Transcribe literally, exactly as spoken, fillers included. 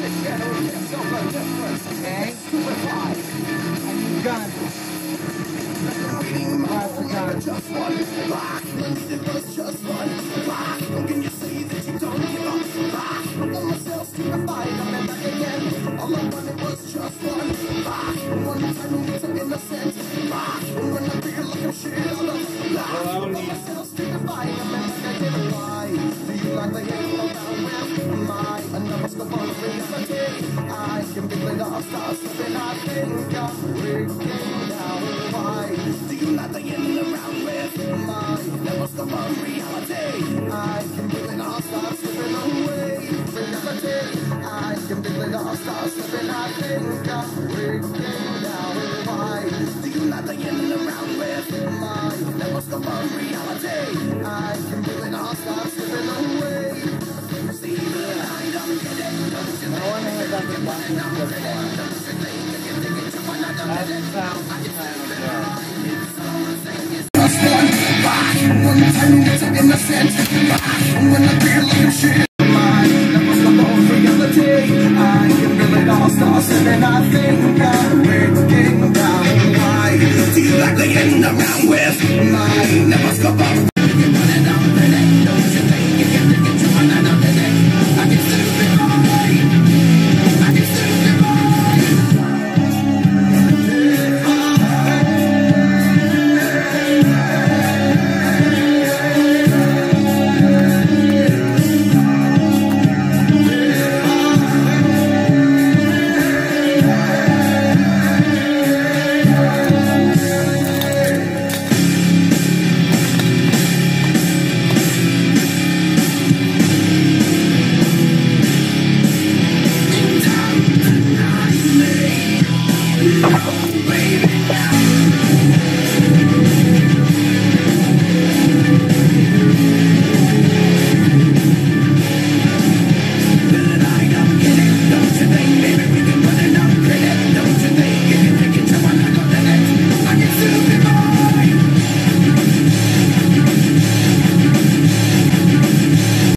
Okay? And you've done. Alright, for done. Just one back, it was just one back. Can you see that you don't give up back? I want myself to the fight, I'm back again. All I wanted was just one back. One time it was innocent back. When I feel like I'm shit out of luck. I want myself to the fight, I'm back again. Why do you like the hate around with my another scope on reality? I can be laid off, start slipping, I think I'm freaking out. Why do you like the end around with my never scope on reality? I can be laid off, start slipping away. Reality, I can be laid off, start slipping, I think I'm freaking out. Why do you like the end around with my never scope on reality? I can be laid off, start slipping away. See the light, I'm getting close to I want to hear that the button That sounds kind of just one back. One time it's innocent back. When I feel like I'm shit. That was the whole reality. I can feel it all starts and I think I'm breaking down. Why do you like the end around with my never stop